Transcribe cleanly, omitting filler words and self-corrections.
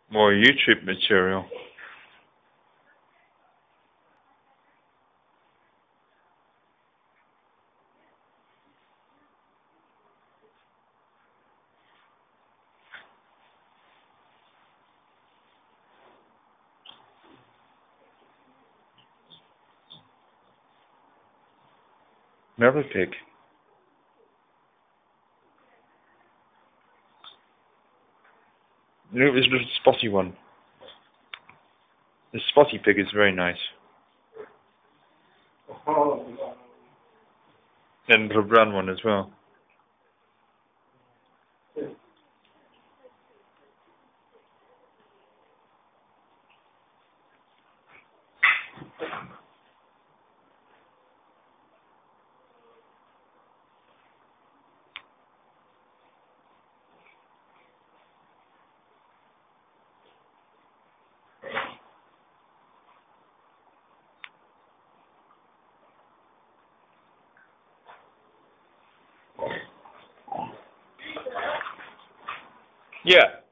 More YouTube material. Another pig. Look at this little spotty one. The spotty pig is very nice. And the brown one as well. Yeah.